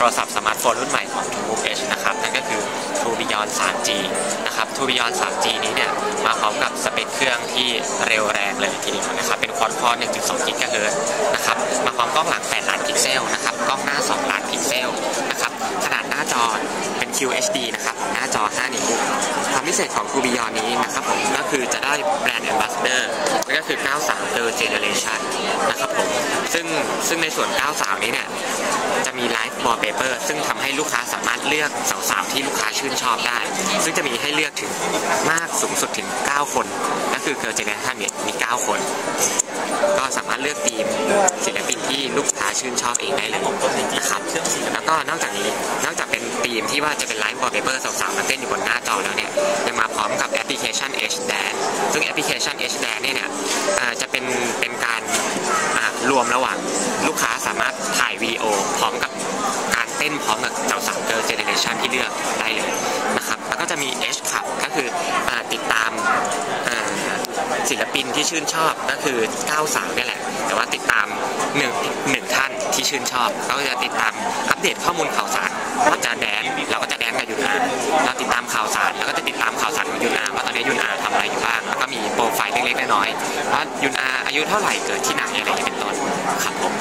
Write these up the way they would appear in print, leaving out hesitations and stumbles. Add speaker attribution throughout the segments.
Speaker 1: รศัพท์สมาร์ทโฟนรุ่นใหม่ของ TrueMove Edge นะครับนั่นก็คือ True Beyond 3G นะครับ True Beyond 3G นี้เนี่ยมาพร้อมกับสเปคเครื่องที่เร็วแรงเลยทีเดียวนะครับเป็น Quad-Core 1.2 GHz นะครับมาพร้อมกล้องหลัง8ล้านพิกเซลนะครับกล้องหน้า2ล้านพิกเซลนะครับขนาดหน้าจอเป็น QHD นะครับหน้าจอ5 นิ้วความพิเศษของ True Beyond นี้นะครับผมก็คือจะได้แบรนด์ Ambassador นั่นก็คือ 93 Third Generation นะครับผมซึ่งในส่วน 93 นี้เนี่ยจะมี Live Wallpaper ซึ่งทำให้ลูกค้าสามารถเลือกสาวๆที่ลูกค้าชื่นชอบได้ซึ่งจะมีให้เลือกถึงมากสูงสุดถึง9คนก็คือ Third Generation เนี่ยมี9คนก็สามารถเลือกธีมศิลปินที่ลูกค้าชื่นชอบเองได้เลยนะครับแล้วก็นอกจากเป็นธีมที่ว่าจะเป็น Live Wallpaper สาวๆมาเต้นอยู่บนหน้าจอแล้วเนี่ยยังมาพร้อมกับแอปพลิเคชัน Edge Dance ซึ่งแอปพลิเคชัน Edge Dance เนี่ยจะเป็นการรวมระหว่างลูกค้าสามารถถ่ายวิดีโอพร้อมกับการเต้นพร้อมกับเจ้าสาวเกิร์ลเจเนเรชันที่เลือกได้เลยนะครับแล้วก็จะมี Edge Club ก็คือติดตามศิลปินที่ชื่นชอบก็คือ93นี่แหละแต่ว่าติดตามหนึ่งท่านที่ชื่นชอบก็จะติดตามอัปเดตข้อมูลข่าวสารว่าจะแดนเราก็จะแดนกับยุนอาเราติดตามข่าวสารแล้วก็จะติดตามข่าวสารของยุนอาว่าตอนนี้ยุนอาทำอะไรอยู่บ้างแล้วก็มีโปรไฟล์เล็กๆน้อยๆว่ายุนอาอายุเท่าไหร่เกิดที่ไหนอะไรอย่างนี้เป็นต้นครับผม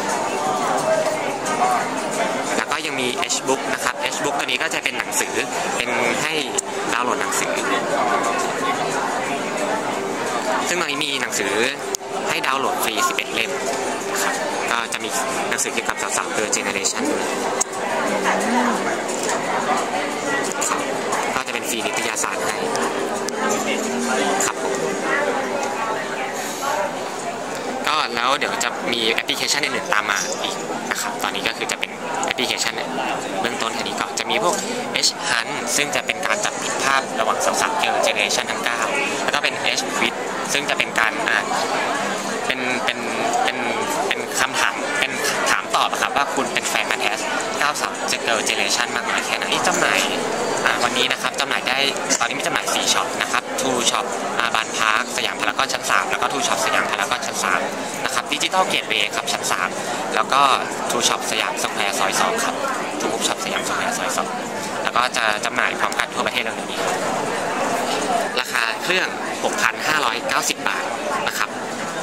Speaker 1: แล้วก็ยังมี Edge Book นะครับ Edge Book ตัวนี้ก็จะเป็นหนังสือเป็นให้ดาวน์โหลดหนังสือซึ่งตอนนี้มีหนังสือให้ดาวน์โหลดฟรี11 เล่มครับก็จะมีหนังสือเกี่ยวกับสาวๆเกิร์ลเจเนเรชันด้วยก็จะเป็นฟรีนิตยสารให้ครับผมก็แล้วเดี๋ยวจะมีแอปพลิเคชันอื่นๆตามมาอีกนะครับตอนนี้ก็คือจะเป็นแอปพลิเคชันเบื้องต้นแค่นี้ก่อนจะมีพวก Edge Hunt ซึ่งจะเป็นการจับผิดภาพระหว่างสาวๆเกิร์ลเจเนเรชันทั้ง9แล้วก็เป็น Edge Quiz ซึ่งจะเป็นการเป็นคำถามเป็นถามตอบครับว่าคุณเป็นแฟนพันธุ์แท้93 Girl Generation มากน้อยแค่ไหนจำหน่ายวันนี้นะครับจำหน่ายได้ตอนนี้มีจำหน่าย4ช็อปนะครับ True Shop บานพาร์คสยามพารากอนชั้น3แล้วก็ True Shop สยามพารากอนชั้น3นะครับ Digital Gateway ครับชั้น3แล้วก็ True Shop สยามสแควร์ซอย2ครับ True Shop สยามสแควร์ซอย2แล้วก็จะจำหน่ายพร้อมกันทั่วประเทศเร็วนี้ราคาเครื่อง 6,590 บาทนะครับ